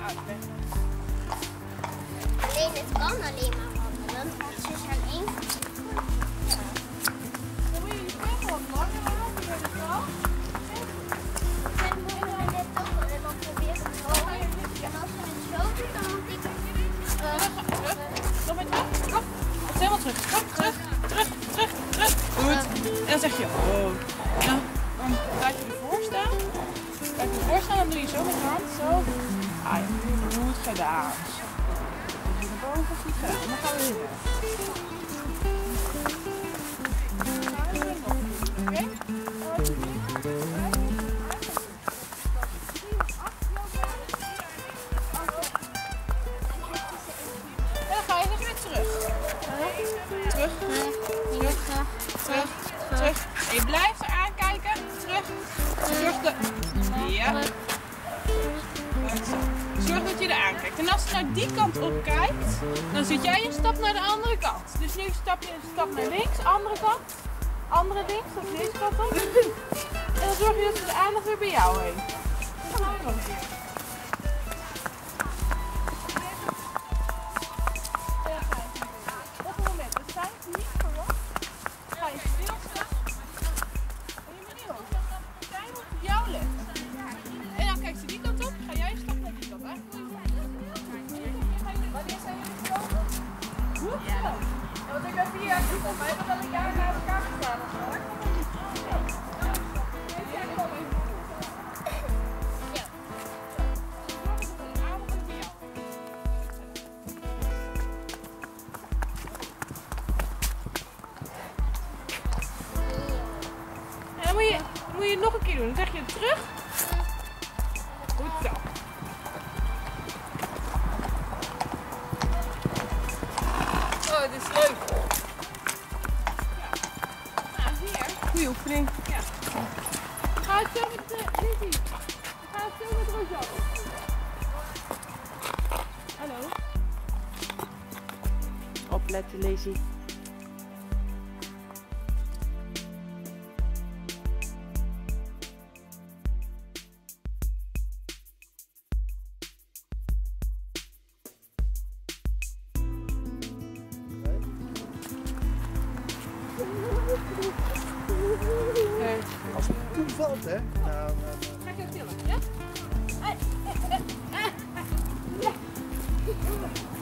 uitleggen. Alleen het kan alleen maar wandelen als je aan één voet. Dan moet je je pen wat langer houden, dat is wel. En moeder net ook en dan probeer ik het zo. En als je het zo doet, dan moet ik Nog met je. Kom. Helemaal terug. Kom, terug. Goed. En dan zeg je, oh. Nou, dan laat je ervoor staan. Laat je ervoor staan, dan doe je zo met je hand, zo. Ah, ja, goed gedaan. Zo. Dus naar boven, goed gedaan. En dan gaan we weer weg. Gaan we weer nog. Oké? En dan ga je dus weer terug. Terug. En je blijft er aankijken. Terug. Ja. Zorg dat je er aankijkt. En als je naar die kant op kijkt, dan zet jij een stap naar de andere kant. Dus nu stap je een stap naar links, andere kant. Andere links, of deze kant op. En dan zorg je dat de aandacht weer bij jou heen. Dan gaan we nog een keer. Op het moment, we zijn niet verwacht. Ga je stilstaan. En je moet niet hoog. Zij moet op jou letten. En dan kijkt ze die kant op, ga jij een stap naar die kant. Wanneer zijn jullie gekomen? Goed zo. Ja, want ik ben 4 jaar goed op mij, maar dan een jaar naar elkaar geslaan of zo. Moet je het nog een keer doen. Dan zeg je het terug. Goed zo. Oh, dit is leuk. Ja. Nou, hier. Goeie oefening. Ja. Ga het zo met Lizzie. Ga het zo met Rosanne. Hallo. Opletten, Lizzie. Als het toevalt, hè? Nou, Ga ik jou tillen, ja?